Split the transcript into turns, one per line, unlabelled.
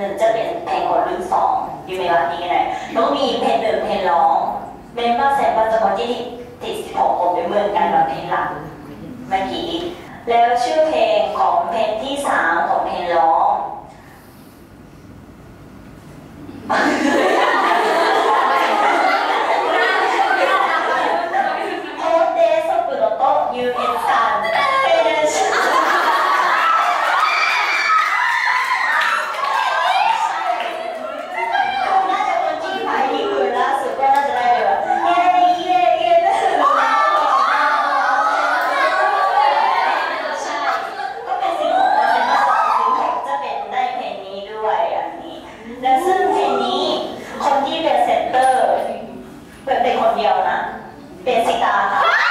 จะเป็นเพลงของรุ่น2อยู่ในวันนี้กันเลยแล้วก็มีเพลง1เพลงร้องเมมเบอร์เซมเบอร์สกอตที่ติด16ผมด้วยเหมือนกันกับเพลงหลังเมื่อกี้แล้วชื่อเพลงของเพลงที่3ของเพลงร้องโอเดสปุโรโตยูเอ็นซันเฟเดชน่าจะคนที่ไปที่คืนล่าสุดก็น่าจะได้เลยแบบเย้เย้เย้ก็เป็นสิ่งของมันเป็นมาจากสิ่งของจะเป็นได้เพลงนี้ด้วยอันนี้และซึ่งเพลงนี้คนที่เป็นเซนเตอร์เป็นคนเดียวนะเป็นสิตาค่ะ